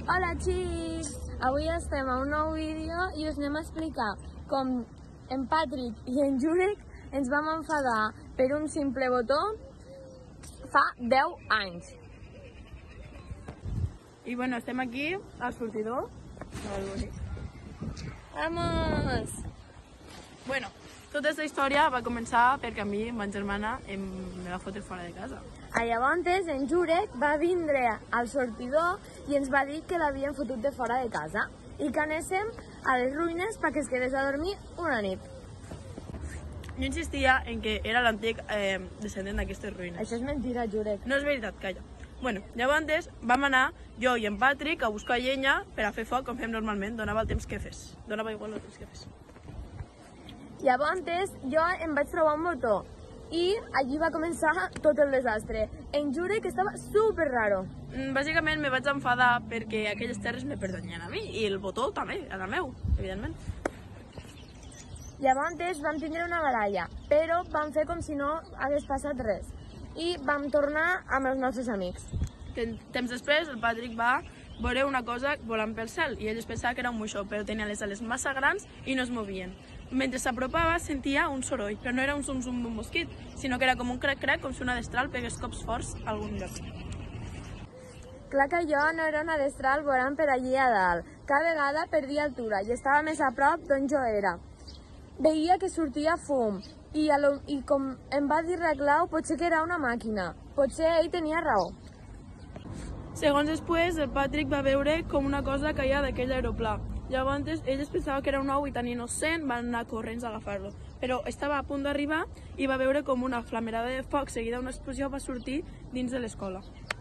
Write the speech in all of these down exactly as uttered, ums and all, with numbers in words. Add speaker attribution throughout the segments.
Speaker 1: Hola xics! Avui estem a un nou vídeo i us anem a explicar com en Patrick i en Jurek ens vam enfadar per un simple botó fa deu anys.
Speaker 2: I bueno, estem aquí al sortidor.
Speaker 1: Vamos!
Speaker 2: Bueno, tota aquesta història va començar perquè a mi, ma germana, em me va fotre fora de casa.
Speaker 1: Llavors en Jurek va vindre al sortidor i ens va dir que l'havien fotut de fora de casa i que anéssim a les ruïnes perquè es quedés a dormir una nit.
Speaker 2: Jo insistia en que era l'antic eh, descendent d'aquestes ruïnes.
Speaker 1: Això és mentira, Jurek.
Speaker 2: No és veritat, calla. Bueno, llavors vam anar, jo i en Patrick, a buscar llenya per a fer foc com fem normalment, donava el temps que fes. Donava igual el temps que fes.
Speaker 1: Llavors jo em vaig trobar un botó i allí va començar tot el desastre. En Jurek estava super raro.
Speaker 2: Bàsicament me vaig enfadar perquè aquelles terres me pertanyien a mi i el botó també, era meu, evidentment.
Speaker 1: Llavors vam tindre una baralla, però vam fer com si no hagués passat res i vam tornar amb els nostres amics.
Speaker 2: Temps després el Patrick va veure una cosa volant pel cel i ell es pensava que era un moixó, però tenia les ales massa grans i no es movien. Mentre s'apropava sentia un soroll, però no era un zum-zum d'un mosquit, sinó que era com un crac-crac, com si una destral pegués cops forts a algun lloc.
Speaker 1: Clar que jo no era una destral volant per allí a dalt. Cada vegada perdia altura i estava més a prop d'on jo era. Veia que sortia fum i, lo, i com em va dir Reclau, potser que era una màquina. Potser ell tenia raó.
Speaker 2: Segons després, el Patrick va veure com una cosa caia d'aquell aeroplà. Llavors, ell es pensava que era un ou i tan innocent, van anar corrents a agafar-lo. Però estava a punt d'arribar i va veure com una flamerada de foc seguida d'una explosió va sortir dins de l'escola.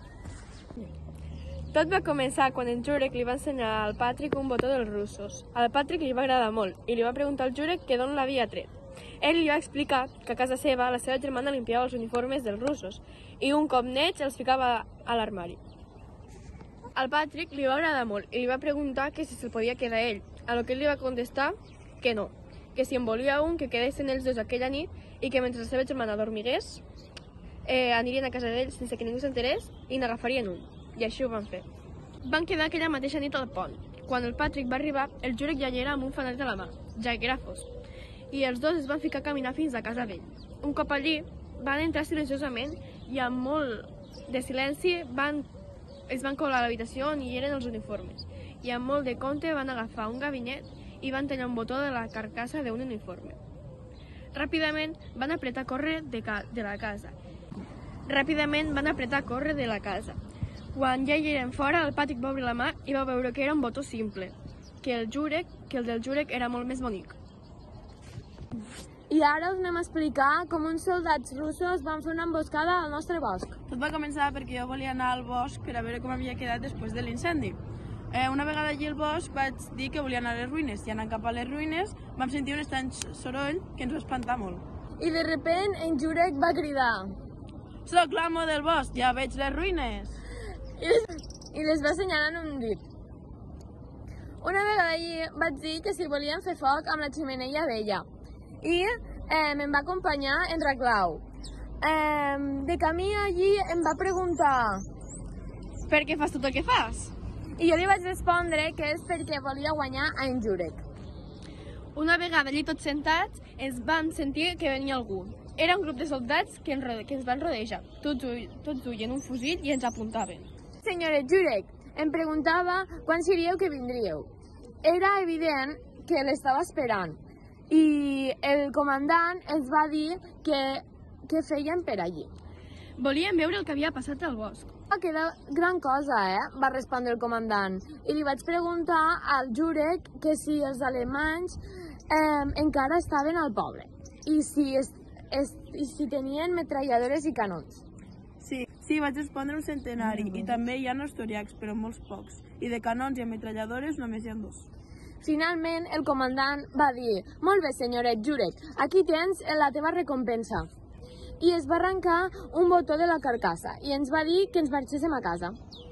Speaker 3: Tot va començar quan en Jurek li va ensenyar al Patrick un botó dels russos. Al Patrick li va agradar molt i li va preguntar al Jurek que d'on l'havia tret. Ell li va explicar que a casa seva la seva germana limpiava els uniformes dels russos i un cop nets els ficava a l'armari. Al Patrick li va agradar molt i li va preguntar que si se'l podia quedar ell, a lo que ell li va contestar que no, que si en volia un que quedessin els dos aquella nit i que mentre la seva germana dormigués eh, anirien a casa d'ells sense que ningú s'enterés i n'agafarien un, i així ho van fer. Van quedar aquella mateixa nit al pont. Quan el Patrick va arribar, el Jurek ja hi era amb un fanal de la mà, ja que era fosc, i els dos es van ficar a caminar fins a casa d'ell. Un cop allí, van entrar silenciosament i amb molt de silenci van es van colar a l'habitació on hi eren els uniformes i amb molt de compte van agafar un gabinet i van tallar un botó de la carcassa d'un uniforme. Ràpidament van apretar a córrer de, ca de la casa. Ràpidament van apretar a córrer de la casa. Quan ja hi eren fora, el Patrick va obrir la mà i va veure que era un botó simple, que el Jurek, que el del Jurek era molt més bonic.
Speaker 1: I ara us anem a explicar com uns soldats russos van fer una emboscada al nostre bosc.
Speaker 2: Tot va començar perquè jo volia anar al bosc per a veure com havia quedat després de l'incendi. Eh, una vegada allí al bosc vaig dir que volia anar a les ruïnes i anant cap a les ruïnes vam sentir un estrany soroll que ens va espantar molt.
Speaker 1: I de repent en Jurek va cridar:
Speaker 2: "Soc l'amo del bosc, ja veig les ruïnes!"
Speaker 1: I les, i les va assenyalar amb un dit. Una vegada allí vaig dir que si volien fer foc amb la xemeneia vella. I eh, em va acompanyar en Reclau. Eh, de camí allí em va preguntar:
Speaker 3: Per què fas tot el que fas?
Speaker 1: I jo li vaig respondre que és perquè volia guanyar a en Jurek.
Speaker 3: Una vegada allí tots sentats ens van sentir que venia algú. Era un grup de soldats que, en, que ens van rodejar. Tots, tots duien un fusil i ens apuntaven.
Speaker 1: Senyoret Jurek, em preguntava quan seríeu que vindríeu. Era evident que l'estava esperant. I el comandant ens va dir que, que feien per allí.
Speaker 3: Volíem veure el que havia passat al bosc.
Speaker 1: Que era gran cosa, eh? Va respondre el comandant. I li vaig preguntar al Jurek que si els alemanys eh, encara estaven al poble i si, es, es, i si tenien metralladores i canons.
Speaker 2: Sí, sí, vaig respondre un centenari i també hi ha nostoriacs, però molts pocs. I de canons i ametralladores només hi ha dos.
Speaker 1: Finalment, el comandant va dir: "Molt bé, senyoret Jurek, aquí tens la teva recompensa." I es va arrencar un botó de la carcassa i ens va dir que ens marxéssim a casa.